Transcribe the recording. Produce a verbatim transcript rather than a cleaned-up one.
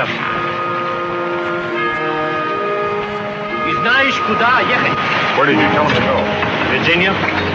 сейчас. И знаешь, куда ехать? Where did you tell him to go? Virginia.